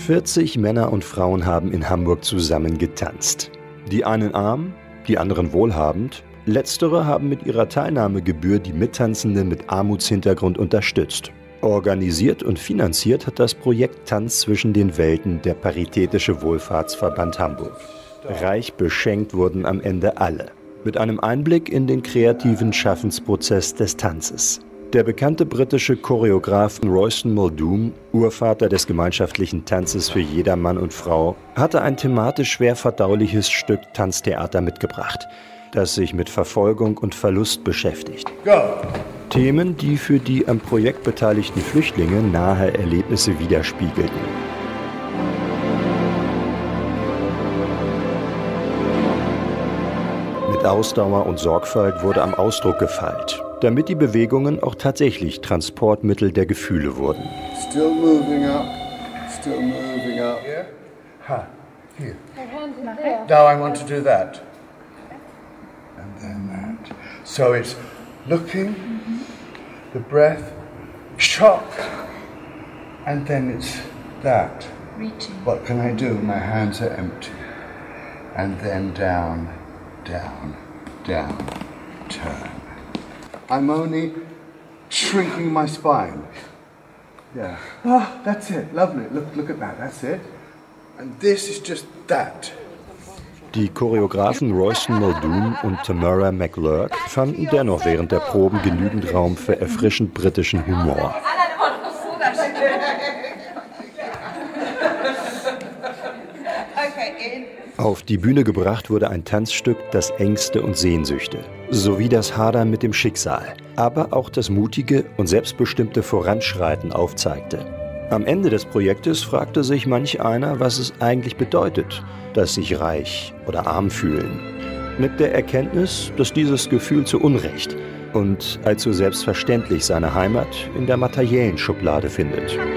40 Männer und Frauen haben in Hamburg zusammen getanzt. Die einen arm, die anderen wohlhabend. Letztere haben mit ihrer Teilnahmegebühr die Mittanzenden mit Armutshintergrund unterstützt. Organisiert und finanziert hat das Projekt Tanz zwischen den Welten der Paritätische Wohlfahrtsverband Hamburg. Reich beschenkt wurden am Ende alle. Mit einem Einblick in den kreativen Schaffensprozess des Tanzes. Der bekannte britische Choreograf Royston Muldoon, Urvater des gemeinschaftlichen Tanzes für jeder Mann und Frau, hatte ein thematisch schwer verdauliches Stück Tanztheater mitgebracht, das sich mit Verfolgung und Verlust beschäftigt. Go. Themen, die für die am Projekt beteiligten Flüchtlinge nahe Erlebnisse widerspiegelten. Mit Ausdauer und Sorgfalt wurde am Ausdruck gefeilt, damit die Bewegungen auch tatsächlich Transportmittel der Gefühle wurden. Still moving up, still moving up. Yeah. Ha, here. Now I want to do that. And then that. So it's looking, the breath, shock, and then it's that. Reaching. What can I do? My hands are empty. And then down, down, down, turn. I'm only shrinking my spine. Yeah. Ah, that's it. Lovely. Look at that. That's it. And this is just that. Die Choreografen Royston Muldoon und Tamara McLurk fanden dennoch während der Proben genügend Raum für erfrischend britischen Humor. Auf die Bühne gebracht wurde ein Tanzstück, das Ängste und Sehnsüchte, sowie das Hadern mit dem Schicksal, aber auch das mutige und selbstbestimmte Voranschreiten aufzeigte. Am Ende des Projektes fragte sich manch einer, was es eigentlich bedeutet, dass sich reich oder arm fühlen. Mit der Erkenntnis, dass dieses Gefühl zu Unrecht und allzu selbstverständlich seine Heimat in der materiellen Schublade findet.